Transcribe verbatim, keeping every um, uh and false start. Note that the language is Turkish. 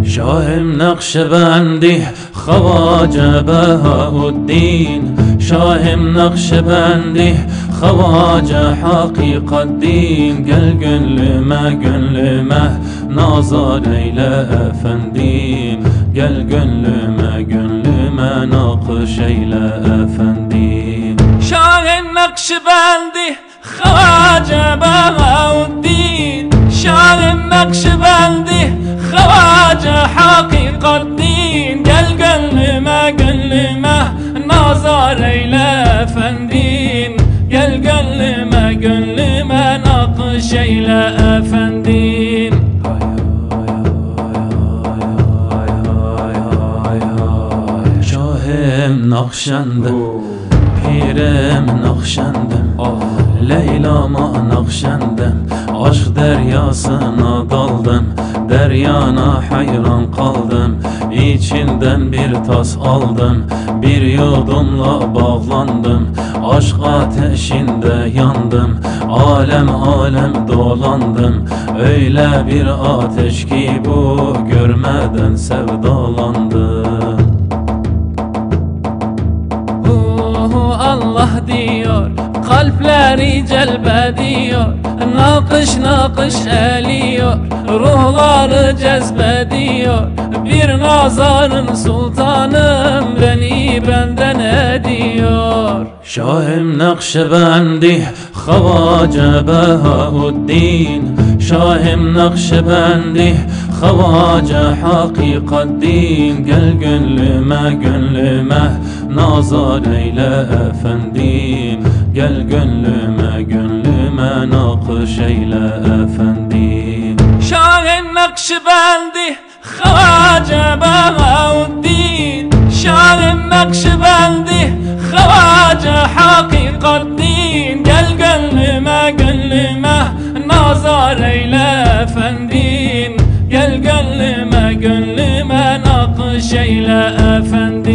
شاهم نقشبندی خواجه بهاءالدین، شاهم نقشبندی خواجه حقیقت دین. گل gönlüme gönlüme nazar eyle efendim، gel gönlüme gönlüme nakış eyle efendim. Şah-ı Nakşibendi Havaca Bahauddin، Şah-ı Nakşibendi Havaca Hakikat Din. Gel gönlüme gönlüme nazar eyle efendim، gel gönlüme gönlüme nakış eyle efendim. Şahım Nakşendim, Pirim Nakşendim, Leyla'ma Nakşendim. Aşk deryasına daldım, deryana hayran kaldım. İçinden bir tas aldım, bir yudumla bağlandım. Aşk ateşinde yandım, alem alem dolandım. Öyle bir ateş ki bu, görmeden sevdalandım. Allah diyor, kalpleri celbediyor, nakış nakış eliyor, ruhları cezbediyor. Bir nazarın sultanım beni benden ediyor. Şahım Nakşibendi Havaca Bahauddin، Şahım Nakşibendi Havaca Hakikat Din. Gel gönlüme gönlüme nazar eyle efendim، gel gönlüme gönlüme nakış eyle efendim. Şah-ı Nakşibendi Havaca Bahauddin، Şah-ı Nakşibendi Havaca Hakikat Din. Gel gönlüme gönlüme nazar eyle efendim، gel gönlüme gönlüme nakış eyle efendim.